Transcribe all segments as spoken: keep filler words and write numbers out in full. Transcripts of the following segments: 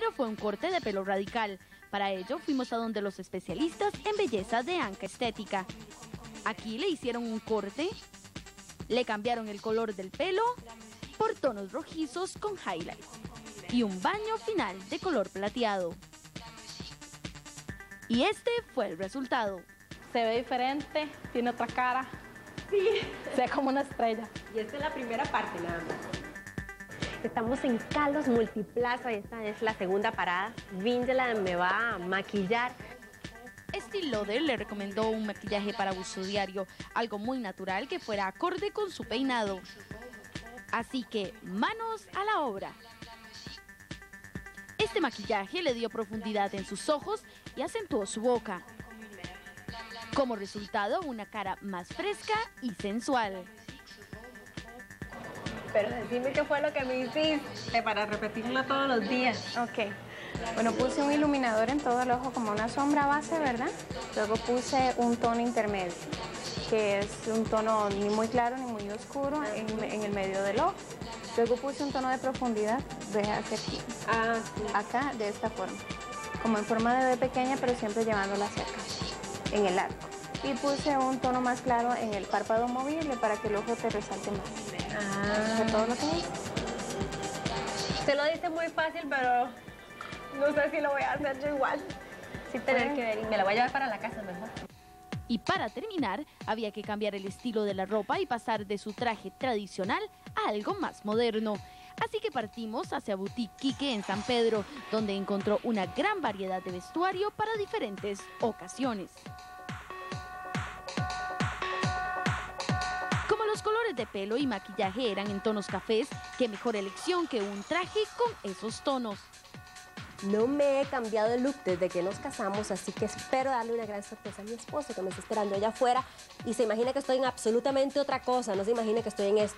primero fue un corte de pelo radical. Para ello fuimos a donde los especialistas en belleza de Anca Estética. Aquí le hicieron un corte, le cambiaron el color del pelo por tonos rojizos con highlights y un baño final de color plateado. Y este fue el resultado. Se ve diferente, tiene otra cara. Sí. Se ve como una estrella. Y esta es la primera parte nada más. Estamos en Carlos Multiplaza, esta es la segunda parada. Vingela me va a maquillar. Estée Lauder le recomendó un maquillaje para uso diario, algo muy natural que fuera acorde con su peinado. Así que, manos a la obra. Este maquillaje le dio profundidad en sus ojos y acentuó su boca. Como resultado, una cara más fresca y sensual. Pero decime qué fue lo que me hiciste para repetirlo todos los días. Ok. Bueno, puse un iluminador en todo el ojo como una sombra base, ¿verdad? Luego puse un tono intermedio, que es un tono ni muy claro ni muy oscuro en, en el medio del ojo. Luego puse un tono de profundidad, ve hacia aquí. Ah, sí. Acá, de esta forma. Como en forma de B pequeña, pero siempre llevándola hacia acá, en el arco. Y puse un tono más claro en el párpado movible para que el ojo te resalte más. Ah. ¿De todo lo que es? Usted lo dice muy fácil, pero no sé si lo voy a hacer yo igual. Sí, tener que ver y me la voy a llevar para la casa mejor. Y para terminar, había que cambiar el estilo de la ropa y pasar de su traje tradicional a algo más moderno. Así que partimos hacia Boutique Quique en San Pedro, donde encontró una gran variedad de vestuario para diferentes ocasiones. Como los colores de pelo y maquillaje eran en tonos cafés, qué mejor elección que un traje con esos tonos. No me he cambiado el look desde que nos casamos, así que espero darle una gran sorpresa a mi esposo que me está esperando allá afuera y se imagina que estoy en absolutamente otra cosa, no se imagina que estoy en esto.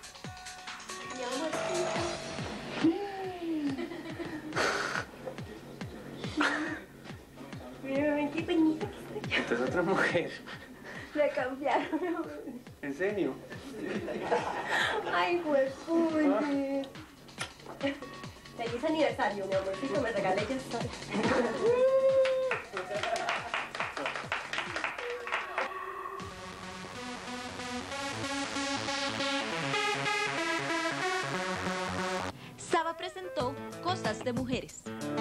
Mira, ven qué peñita que estoy. Esta es otra mujer. Me cambiaron. ¿En serio? Ay, pues, uy. Feliz aniversario, mi amorcito, me regalé ya estoy. Saba presentó Cosas de Mujeres.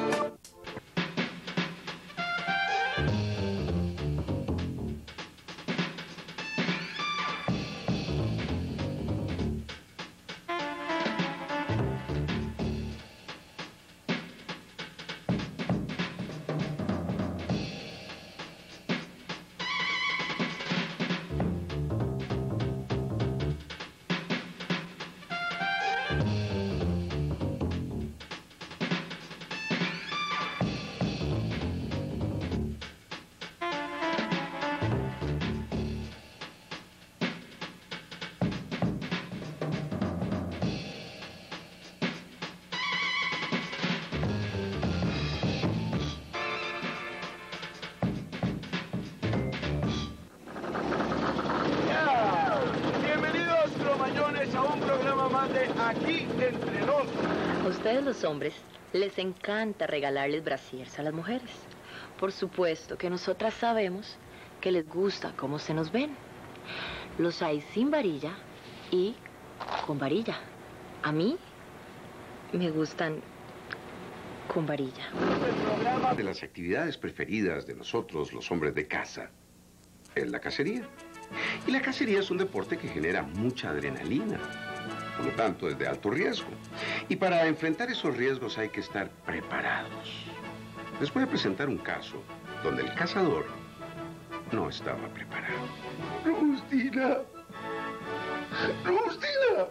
A un programa más de Aquí Entre Nos. A ustedes los hombres les encanta regalarles brasiers a las mujeres. Por supuesto que nosotras sabemos que les gusta cómo se nos ven. Los hay sin varilla y con varilla. A mí me gustan con varilla. De las actividades preferidas de nosotros, los hombres de casa, es la cacería. Y la cacería es un deporte que genera mucha adrenalina, por lo tanto es de alto riesgo. Y para enfrentar esos riesgos hay que estar preparados. Les voy a presentar un caso donde el cazador no estaba preparado. Robustina. Robustina.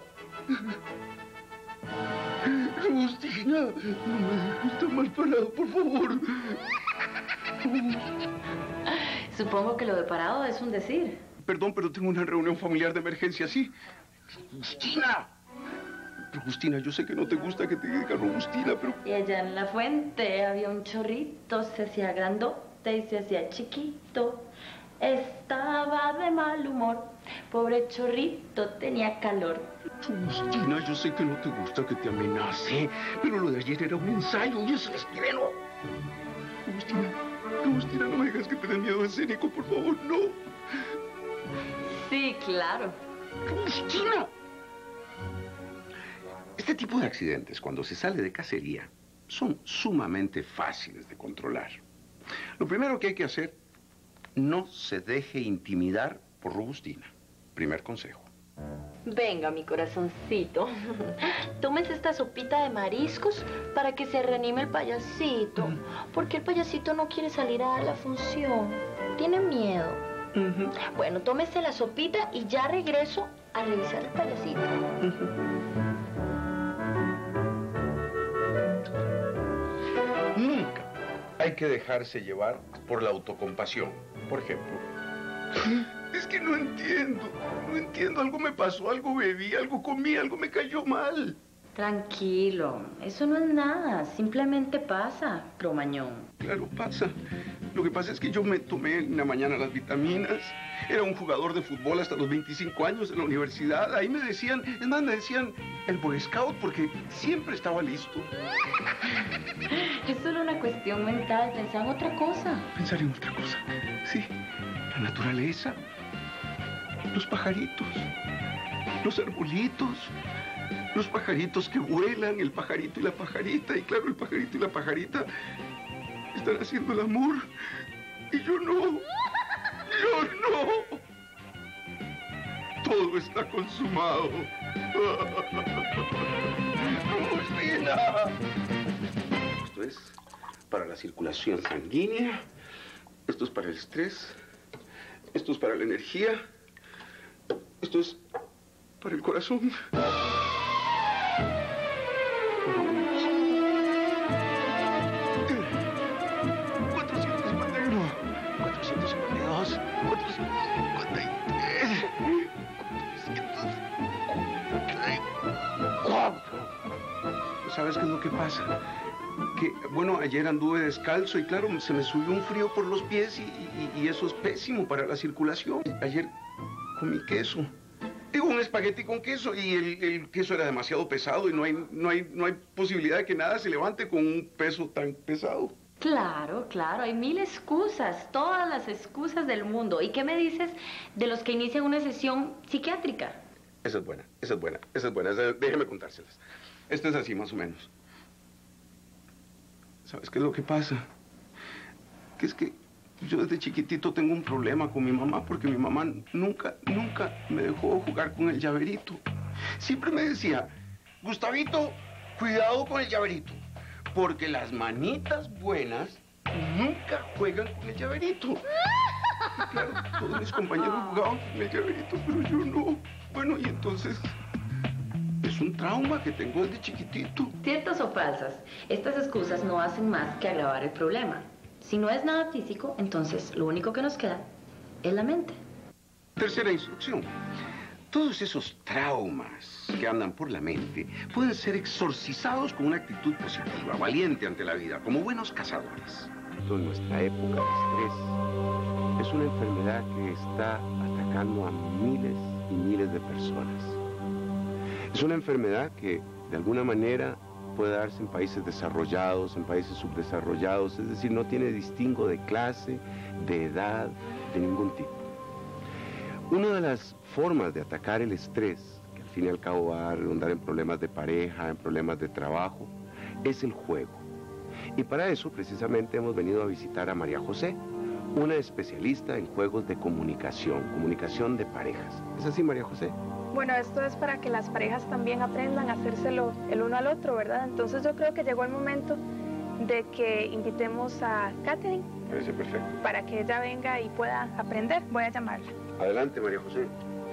Robustina, no me dejes tan mal parado, por favor. Supongo que lo de parado es un decir. Perdón, pero tengo una reunión familiar de emergencia, ¿sí? ¡Robustina! Robustina, yo sé que no te gusta que te diga Robustina, pero... Y allá en la fuente había un chorrito, se hacía grandote y se hacía chiquito. Estaba de mal humor. Pobre chorrito, tenía calor. Agustina, yo sé que no te gusta que te amenace, pero lo de ayer era un ensayo y eso es estreno. Agustina, Agustina, no me digas que tenés miedo escénico, por favor, no. Sí, claro. Agustina. Este tipo de accidentes, cuando se sale de cacería, son sumamente fáciles de controlar. Lo primero que hay que hacer, no se deje intimidar por Robustina. Primer consejo. Venga, mi corazoncito. Tómese esta sopita de mariscos para que se reanime el payasito. Porque el payasito no quiere salir a dar la función. Tiene miedo. Uh-huh. Bueno, tómese la sopita y ya regreso a revisar el payasito. Uh-huh. Nunca hay que dejarse llevar por la autocompasión. Por ejemplo, es que no entiendo, no entiendo, algo me pasó, algo bebí, algo comí, algo me cayó mal. Tranquilo, eso no es nada, simplemente pasa, cromañón. Claro, pasa. Lo que pasa es que yo me tomé en la mañana las vitaminas, era un jugador de fútbol hasta los veinticinco años en la universidad, ahí me decían, es más, me decían el Boy Scout porque siempre estaba listo. Es solo una cuestión mental, pensá en otra cosa. Pensar en otra cosa, sí, la naturaleza, los pajaritos, los arbolitos, los pajaritos que vuelan, el pajarito y la pajarita, y claro, el pajarito y la pajarita están haciendo el amor, y yo no, yo no. Todo está consumado. Agustina. Esto es para la circulación sanguínea, esto es para el estrés, esto es para la energía, esto es para el corazón. cuatrocientos cincuenta y uno, cuatrocientos cincuenta y dos, cuatrocientos cincuenta y tres, cuatrocientos cincuenta y cuatro. ¿Sabes qué es lo que pasa? Que, bueno, ayer anduve descalzo y claro, se me subió un frío por los pies y, y, y eso es pésimo para la circulación. Ayer comí queso. Digo, un espagueti con queso y el, el queso era demasiado pesado y no hay, no, hay, no hay posibilidad de que nada se levante con un peso tan pesado. Claro, claro, hay mil excusas, todas las excusas del mundo. ¿Y qué me dices de los que inician una sesión psiquiátrica? Esa es buena, esa es buena, esa es buena, esa, déjeme contárselas. Esto es así, más o menos. ¿Sabes qué es lo que pasa? Que es que yo desde chiquitito tengo un problema con mi mamá porque mi mamá nunca, nunca me dejó jugar con el llaverito. Siempre me decía, Gustavito, cuidado con el llaverito, porque las manitas buenas nunca juegan con el llaverito. Y claro, todos mis compañeros jugaban con el llaverito, pero yo no. Bueno, y entonces es un trauma que tengo desde chiquitito. ¿Ciertas o falsas? Estas excusas no hacen más que agravar el problema. Si no es nada físico, entonces lo único que nos queda es la mente. Tercera instrucción. Todos esos traumas que andan por la mente pueden ser exorcizados con una actitud positiva, valiente ante la vida, como buenos cazadores. En nuestra época, el estrés es una enfermedad que está atacando a miles y miles de personas. Es una enfermedad que, de alguna manera, puede darse en países desarrollados, en países subdesarrollados, es decir, no tiene distingo de clase, de edad, de ningún tipo. Una de las formas de atacar el estrés, que al fin y al cabo va a redundar en problemas de pareja, en problemas de trabajo, es el juego. Y para eso, precisamente, hemos venido a visitar a María José, una especialista en juegos de comunicación, comunicación de parejas. ¿Es así, María José? Bueno, esto es para que las parejas también aprendan a hacérselo el uno al otro, ¿verdad? Entonces yo creo que llegó el momento de que invitemos a Katherine. Parece perfecto. Para que ella venga y pueda aprender. Voy a llamarla. Adelante, María José.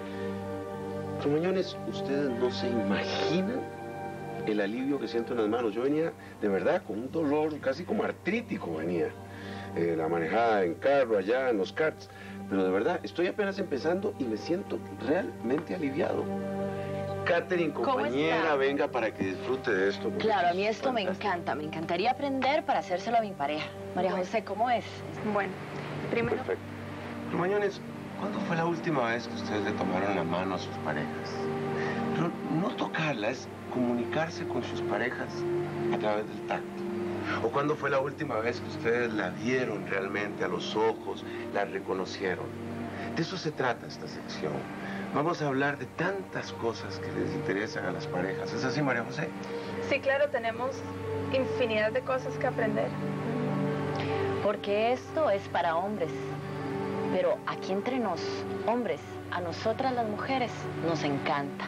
Cromañones, ustedes no se imaginan el alivio que siento en las manos. Yo venía, de verdad, con un dolor casi como artrítico venía. Eh, la manejada en carro, allá, en los karts. Pero de verdad, estoy apenas empezando y me siento realmente aliviado. Katherine, compañera, venga para que disfrute de esto. Claro, a mí esto me encanta. Me encantaría aprender para hacérselo a mi pareja. María Bueno. José, ¿cómo es? Bueno, primero Perfecto. Cromañones, ¿cuándo fue la última vez que ustedes le tomaron la mano a sus parejas? Pero no tocarla, es comunicarse con sus parejas a través del tacto. ¿O cuándo fue la última vez que ustedes la vieron realmente a los ojos, la reconocieron? De eso se trata esta sección. Vamos a hablar de tantas cosas que les interesan a las parejas. ¿Es así, María José? Sí, claro, tenemos infinidad de cosas que aprender. Porque esto es para hombres. Pero aquí entre nos, hombres, a nosotras las mujeres, nos encanta.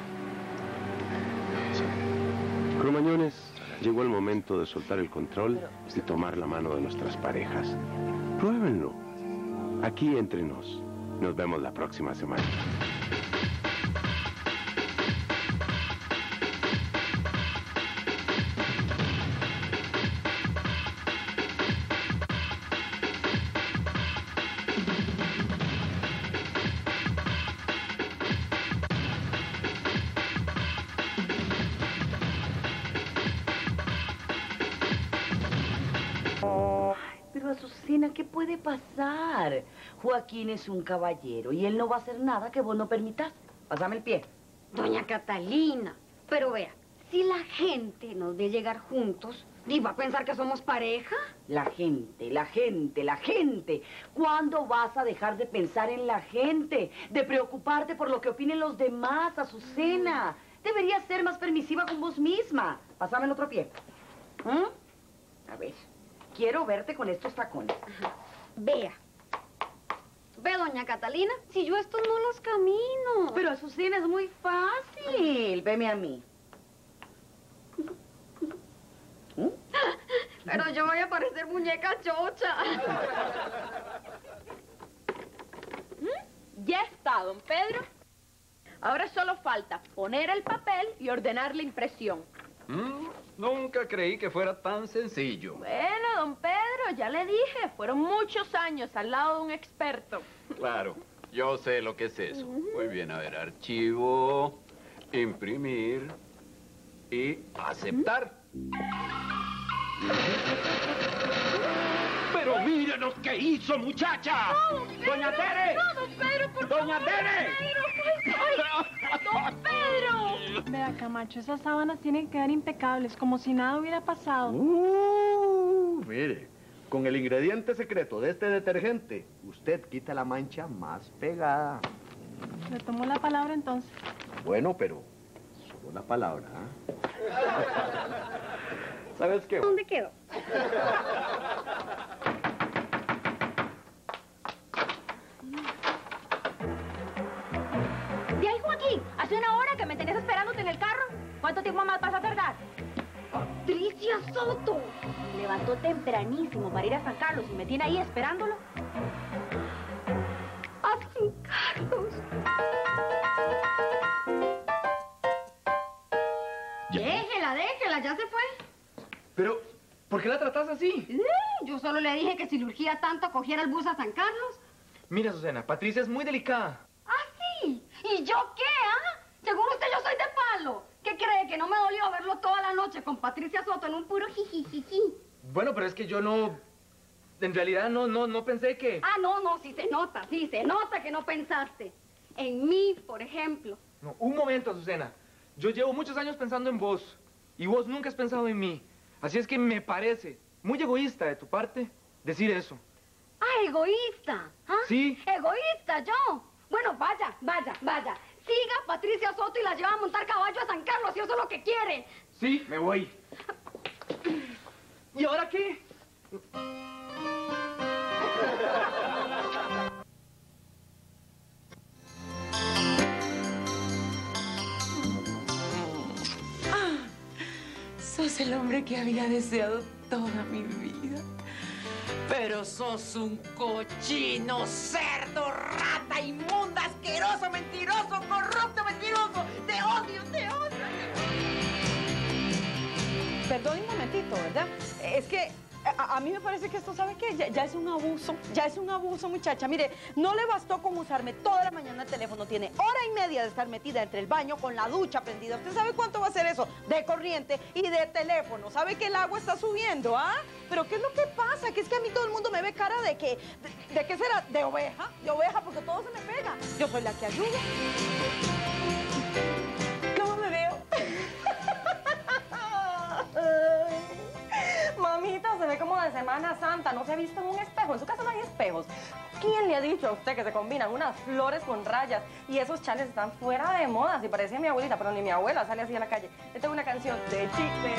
Cromañones, llegó el momento de soltar el control y tomar la mano de nuestras parejas. Pruébenlo. Aquí entre nos. Nos vemos la próxima semana. Pero Azucena, ¿qué puede pasar? Joaquín es un caballero y él no va a hacer nada que vos no permitas. Pásame el pie. Doña Catalina, pero vea, si la gente nos ve llegar juntos, ¿y va a pensar que somos pareja? La gente, la gente, la gente. ¿Cuándo vas a dejar de pensar en la gente? De preocuparte por lo que opinen los demás, Azucena. Deberías ser más permisiva con vos misma. Pásame el otro pie. ¿Mm? A ver, quiero verte con estos tacones. Ajá. Vea. Ve, doña Catalina, si yo estos no los camino. Pero Azucena, es muy fácil. Veme a mí. ¿Mm? Pero yo voy a parecer muñeca chocha. Ya está, don Pedro. Ahora solo falta poner el papel y ordenar la impresión. Mm, nunca creí que fuera tan sencillo. Bueno, don Pedro, ya le dije, fueron muchos años al lado de un experto. Claro, yo sé lo que es eso. Muy bien, a ver, archivo, imprimir y aceptar. ¡Pero miren lo que hizo, muchacha! No, don Pedro, ¡Doña Tere! No, don Pedro, por ¡Doña favor, Tere! Don Pedro, ay, don Pedro. Vea, Camacho, esas sábanas tienen que quedar impecables, como si nada hubiera pasado. Uh, mire, con el ingrediente secreto de este detergente, usted quita la mancha más pegada. Le tomo la palabra entonces. Bueno, pero solo la palabra, ¿eh? ¿Sabes qué? ¿Dónde quedó? De ahí, Joaquín, hace una hora que me tenías esperándote en el carro. ¿Cuánto tiempo más vas a tardar? Patricia Soto. Me levantó tempranísimo para ir a San Carlos y me tiene ahí esperándolo. A San Carlos. Déjela, déjela, ya se fue. Pero, ¿por qué la tratas así? Eh, Yo solo le dije que si le urgía tanto cogiera el bus a San Carlos. Mira, Azucena, Patricia es muy delicada. ¿Ah, sí? ¿Y yo qué, ah? Según usted yo soy de palo. ¿Qué cree? ¿Que no me dolió verlo toda la noche con Patricia Soto en un puro jijijiji? Bueno, pero es que yo no... En realidad no, no, no pensé que... Ah, no, no, sí se nota, sí se nota que no pensaste. En mí, por ejemplo. No, un momento, Azucena. Yo llevo muchos años pensando en vos. Y vos nunca has pensado en mí. Así es que me parece muy egoísta de tu parte decir eso. Ah, egoísta. ¿Ah? Sí. Egoísta, yo. Bueno, vaya, vaya, vaya. Siga a Patricia Soto y la lleva a montar caballo a San Carlos, si eso es lo que quiere. Sí, me voy. ¿Y ahora qué? Ah, sos el hombre que había deseado toda mi vida. Pero sos un cochino, cerdo, rata, inmunda, asqueroso, mentiroso, corrupto, mentiroso. Te odio, te odio. Perdón un momentito, ¿verdad? Es que a, a mí me parece que esto, ¿sabe qué? Ya, ya es un abuso, ya es un abuso, muchacha. Mire, no le bastó con usarme toda la mañana el teléfono. Tiene hora y media de estar metida entre el baño con la ducha prendida. ¿Usted sabe cuánto va a ser eso? De corriente y de teléfono. ¿Sabe que el agua está subiendo, ah? Pero ¿qué es lo que pasa? Que es que a mí todo el mundo me ve cara de que... ¿De, de qué será? ¿De oveja? De oveja, porque todo se me pega. Yo soy la que ayuda. ¿Cómo me veo? Mamita, se ve como de Semana Santa. ¿No se ha visto en un espejo? En su casa no hay espejos. ¿Quién le ha dicho a usted que se combinan unas flores con rayas? Y esos chales están fuera de moda. Si parecía mi abuelita, pero ni mi abuela sale así a la calle. Le tengo una canción de chiste.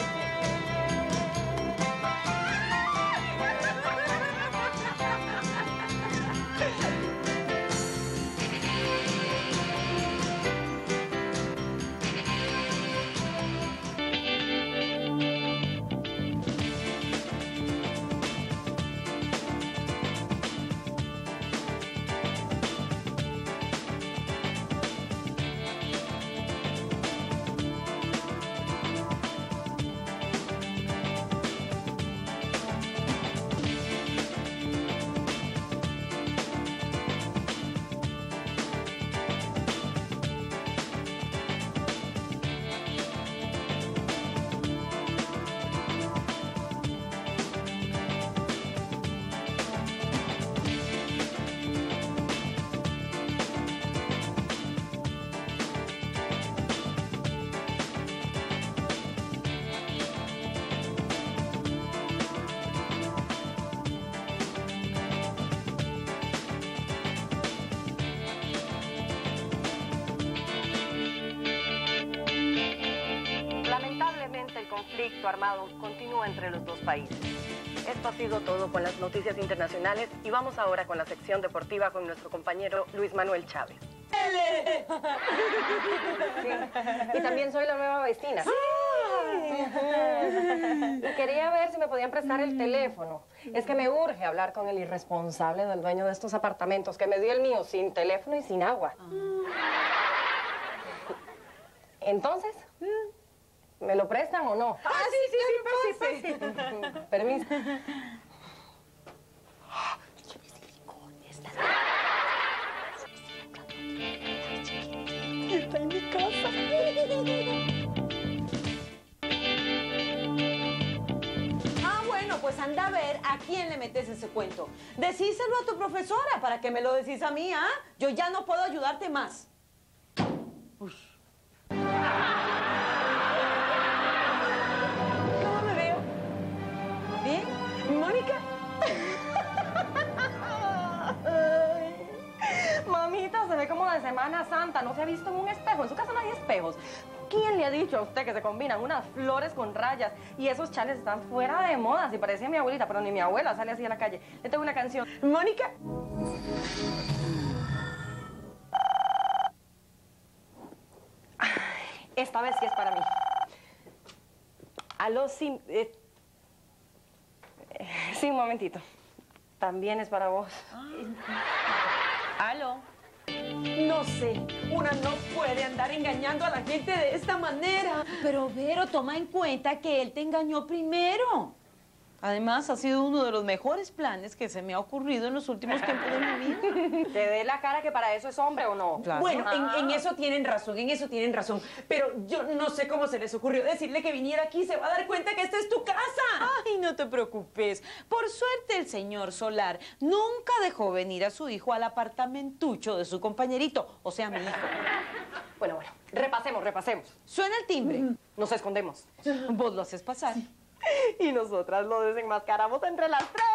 El conflicto armado continúa entre los dos países. Esto ha sido todo con las noticias internacionales y vamos ahora con la sección deportiva con nuestro compañero Luis Manuel Chávez. Sí. Y también soy la nueva vecina. Sí. Y quería ver si me podían prestar el teléfono. Es que me urge hablar con el irresponsable del dueño de estos apartamentos que me dio el mío sin teléfono y sin agua. Entonces, ¿me lo prestan o no? Ah, sí, sí, sí, sí, sí, sí. Permiso. Está en mi casa. Ah, bueno, pues anda a ver a quién le metes ese cuento. Decíselo a tu profesora para que me lo decís a mí, ¿ah? Yo ya no puedo ayudarte más. Uy. ¿Mónica? Ay, mamita, se ve como de Semana Santa. ¿No se ha visto en un espejo? En su casa no hay espejos. ¿Quién le ha dicho a usted que se combinan unas flores con rayas? Y esos chales están fuera de moda. Si parecía mi abuelita, pero ni mi abuela sale así a la calle. Le tengo una canción. ¿Mónica? Esta vez sí es para mí. Aló, sí... Eh... Sí, un momentito. También es para vos. ¿Aló? No sé, una no puede andar engañando a la gente de esta manera. Pero, Vero, toma en cuenta que él te engañó primero. Además, ha sido uno de los mejores planes que se me ha ocurrido en los últimos tiempos de mi vida. ¿Te dé la cara que para eso es hombre o no? Claro. Bueno, en, en eso tienen razón, en eso tienen razón. Pero yo no sé cómo se les ocurrió decirle que viniera aquí. Se va a dar cuenta que esta es tu casa. Ay, no te preocupes. Por suerte, el señor Solar nunca dejó venir a su hijo al apartamentucho de su compañerito, o sea, mi hijo. Bueno, bueno, repasemos, repasemos. Suena el timbre. Nos escondemos. Vos lo haces pasar. Y nosotras lo desenmascaramos entre las tres.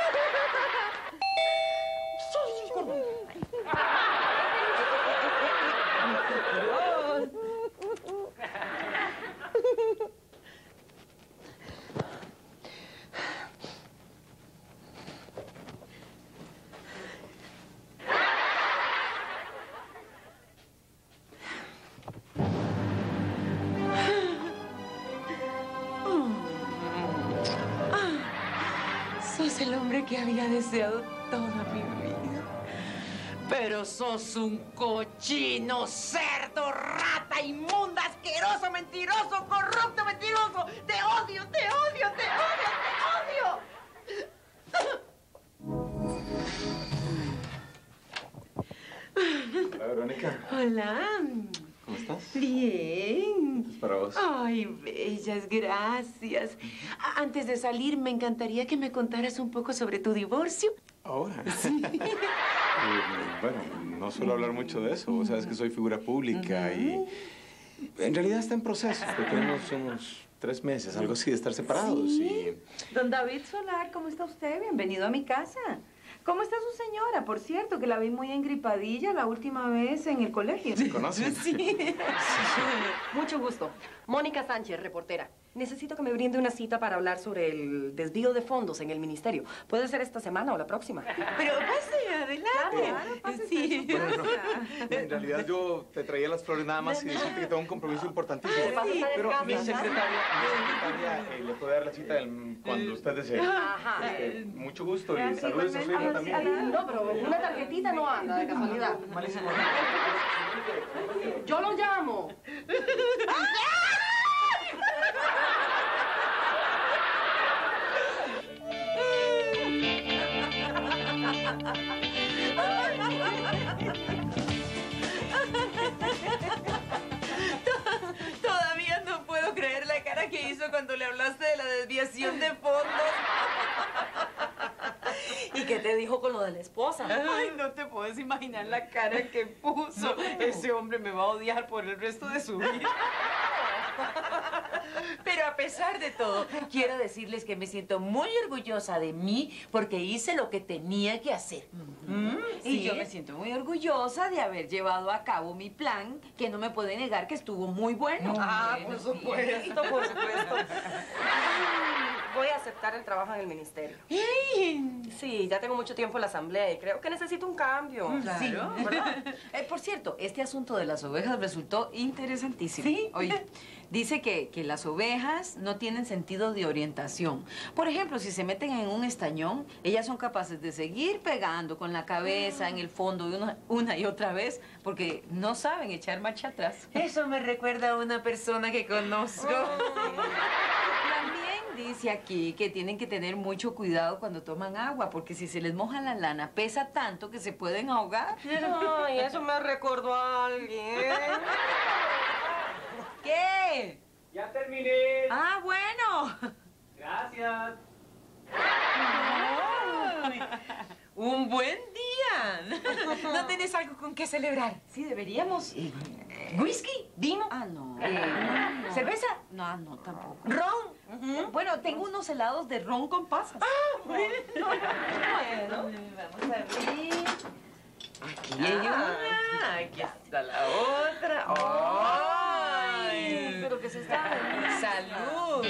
Sos el hombre que había deseado toda mi vida. Pero sos un cochino, cerdo, rata, inmunda, asqueroso, mentiroso, corrupto, mentiroso. Te odio, te odio, te odio, te odio. Verónica. Hola. ¿Cómo estás? Bien. Es para vos. Ay, bellas, gracias. A- Antes de salir, me encantaría que me contaras un poco sobre tu divorcio. Ahora. Sí. Eh, bueno, no suelo hablar mucho de eso. Vos sabes que soy figura pública y en realidad está en proceso. Tenemos unos tres meses, algo así, de estar separados. Sí. Don David Solar, ¿cómo está usted? Bienvenido a mi casa. ¿Cómo está su señora? Por cierto, que la vi muy engripadilla la última vez en el colegio. ¿Se conocen? Sí. Mucho gusto. Mónica Sánchez, reportera. Necesito que me brinde una cita para hablar sobre el desvío de fondos en el ministerio. Puede ser esta semana o la próxima. Pero pase, adelante. Claro, claro, Sí. Bueno, no. En realidad yo te traía las flores nada más y decirte que tengo un compromiso importantísimo. Sí. Vas a estar en Pero casa, mi ¿no? secretaria, mi secretaria eh, le puede dar la cita el- cuando usted desee. Ajá. Eh, mucho gusto y Gracias, saludos a su hija igualmente. también. No, pero una tarjetita no anda, de casualidad. Malísimo. Yo lo llamo. Todavía no puedo creer la cara que hizo cuando le hablaste de la desviación de fondos. ¿Y qué te dijo con lo de la esposa? Ay, no te puedes imaginar la cara que puso. Ese hombre me va a odiar por el resto de su vida. Pero a pesar de todo, quiero decirles que me siento muy orgullosa de mí porque hice lo que tenía que hacer. ¿Mm? Y yo me siento muy orgullosa de haber llevado a cabo mi plan, que no me puede negar que estuvo muy bueno. Ah, por supuesto, por supuesto. Voy a aceptar el trabajo en el ministerio. Sí, ya tengo mucho tiempo en la asamblea y creo que necesito un cambio. Sí, ¿verdad? Eh, por cierto, este asunto de las ovejas resultó interesantísimo. ¿Sí? Oye, dice que, que las ovejas no tienen sentido de orientación. Por ejemplo, si se meten en un estañón, ellas son capaces de seguir pegando con la cabeza en el fondo de una, una y otra vez porque no saben echar marcha atrás. Eso me recuerda a una persona que conozco. También dice aquí que tienen que tener mucho cuidado cuando toman agua, porque si se les moja la lana, pesa tanto que se pueden ahogar. Ay, eso me recordó a alguien. ¿Qué? Ya terminé. Ah, bueno. Gracias. Ay, un buen día. ¿No tenés algo con qué celebrar? Sí, deberíamos. ¿Whisky? ¿Vino? Ah, no. Eh, no. ¿Cerveza? No, no, tampoco. ¿Ron? Bueno, tengo unos helados de ron con pasas. Ah, bueno. Bueno, vamos a ver. Aquí hay una, aquí está la otra. ¡Ay! Pero que se está... ¡Salud!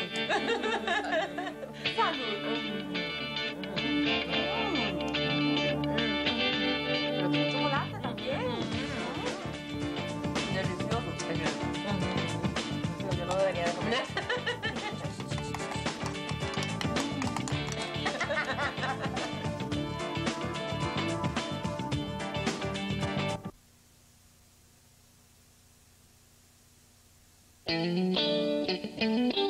¡Salud! Pero tiene chocolate también. Delicioso. Pero yo no debería de comer. Thank you.